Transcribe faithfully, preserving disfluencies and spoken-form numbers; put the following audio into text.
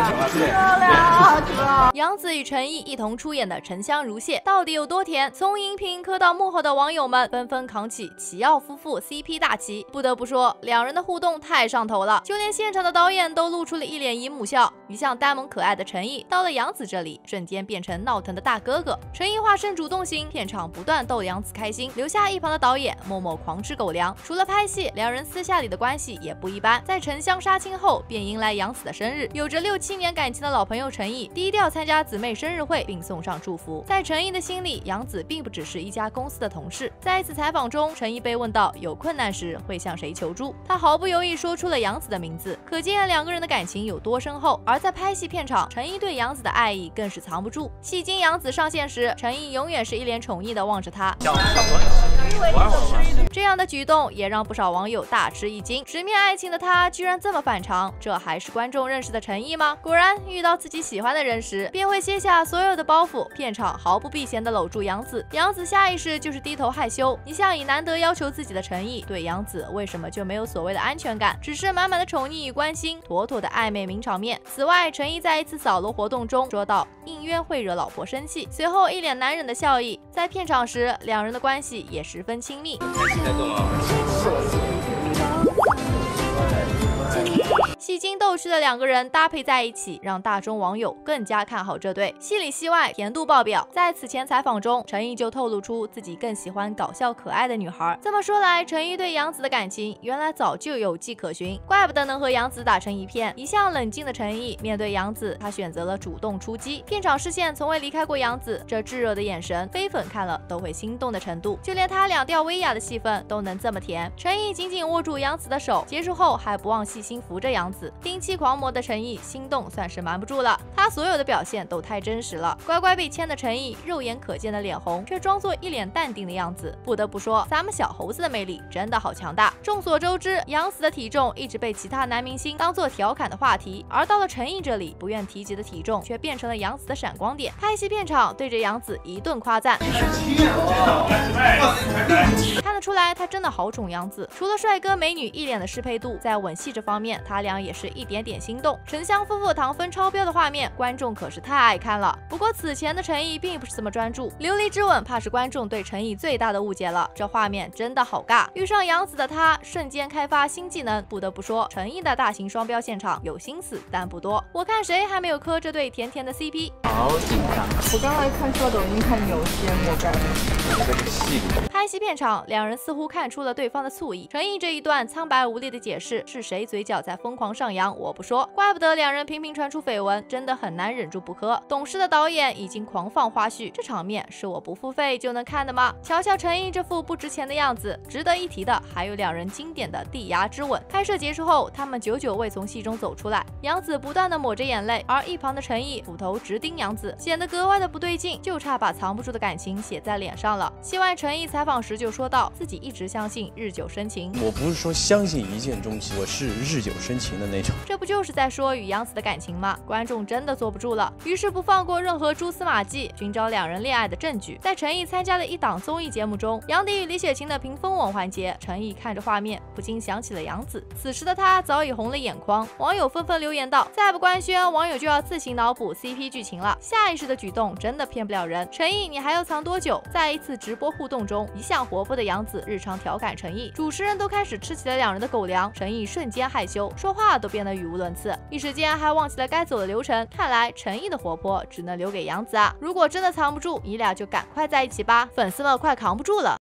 漂亮！ 杨紫与陈毅一同出演的《沉香如屑》到底有多甜？从荧屏磕到幕后的网友们纷纷扛起齐奥夫妇 C P 大旗。不得不说，两人的互动太上头了，就连现场的导演都露出了一脸姨母笑。一向呆萌可爱的陈毅到了杨紫这里，瞬间变成闹腾的大哥哥。陈毅化身主动型，片场不断逗杨紫开心，留下一旁的导演默默狂吃狗粮。除了拍戏，两人私下里的关系也不一般。在沉香杀青后，便迎来杨紫的生日，有着六七年感情的老朋友陈毅低调参加姊妹生日会，并送上祝福。在陈毅的心里，杨紫并不只是一家公司的同事。在一次采访中，陈毅被问到有困难时会向谁求助，他毫不犹豫说出了杨紫的名字，可见两个人的感情有多深厚。而在拍戏片场，陈毅对杨紫的爱意更是藏不住。戏精杨紫上线时，陈毅永远是一脸宠溺地望着她，这样的举动也让不少网友大吃一惊。直面爱情的他居然这么反常，这还是观众认识的陈毅吗？果然，遇到自己喜欢的人时，便会卸下所有的包袱。片场毫不避嫌地搂住杨紫，杨紫下意识就是低头害羞。一向以难得要求自己的陈毅，对杨紫为什么就没有所谓的安全感，只是满满的宠溺与关心，妥妥的暧昧名场面。此外，陈毅在一次扫楼活动中说到应约会惹老婆生气，随后一脸难忍的笑意。在片场时，两人的关系也十分亲密。戏精逗趣的两个人搭配在一起，让大众网友更加看好这对。戏里戏外，甜度爆表。在此前采访中，陈毅就透露出自己更喜欢搞笑可爱的女孩。这么说来，陈毅对杨紫的感情原来早就有迹可循，怪不得能和杨紫打成一片。一向冷静的陈毅面对杨紫，他选择了主动出击。片场视线从未离开过杨紫，这炙热的眼神，非粉看了都会心动的程度。就连他两调威亚的戏份都能这么甜。陈毅紧紧握住杨紫的手，结束后还不忘细心扶着杨紫。丁气狂魔的陈毅心动算是瞒不住了，他所有的表现都太真实了。乖乖被牵的陈毅肉眼可见的脸红，却装作一脸淡定的样子。不得不说，咱们小猴子的魅力真的好强大。众所周知，杨紫的体重一直被其他男明星当做调侃的话题，而到了陈毅这里，不愿提及的体重却变成了杨紫的闪光点。拍戏片场对着杨紫一顿夸赞，看得出来他真的好宠杨紫。除了帅哥美女一脸的适配度，在吻戏这方面，他俩也是一点点心动。沉香夫妇糖分超标的画面，观众可是太爱看了。不过此前的陈毅并不是这么专注，琉璃之吻怕是观众对陈毅最大的误解了。这画面真的好尬，遇上杨紫的他瞬间开发新技能。不得不说，陈毅的大型双标现场有心思，但不多。我看谁还没有磕这对甜甜的 C P。 好紧张！我刚才看刷抖音看有些我感觉。 拍戏片场，两人似乎看出了对方的醋意。陈毅这一段苍白无力的解释，是谁嘴角在疯狂上扬？我不说，怪不得两人频频传出绯闻，真的很难忍住不磕。懂事的导演已经狂放花絮，这场面是我不付费就能看的吗？瞧瞧陈毅这副不值钱的样子。值得一提的还有两人经典的地牙之吻。拍摄结束后，他们久久未从戏中走出来，杨紫不断的抹着眼泪，而一旁的陈毅斧头直盯杨紫，显得格外的不对劲，就差把藏不住的感情写在脸上了。戏外，陈毅采访时就说到，自己一直相信日久生情。 我不是说相信一见钟情，我是日久生情的那种。 这不就是在说与杨紫的感情吗？观众真的坐不住了，于是不放过任何蛛丝马迹，寻找两人恋爱的证据。在陈毅参加的一档综艺节目中，杨迪与李雪琴的屏风吻环节，陈毅看着画面，不禁想起了杨紫。此时的他早已红了眼眶，网友纷纷留言道：再不官宣，网友就要自行脑补 C P 剧情了。下意识的举动真的骗不了人。陈毅，你还要藏多久？在一次直播互动中，一向活泼的杨紫日常调侃陈毅，主持人都开始吃起了两人的狗粮，陈毅瞬间害羞，说话都变得语无伦次，一时间还忘记了该走的流程。看来陈毅的活泼只能留给杨紫啊！如果真的藏不住，你俩就赶快在一起吧，粉丝们快扛不住了。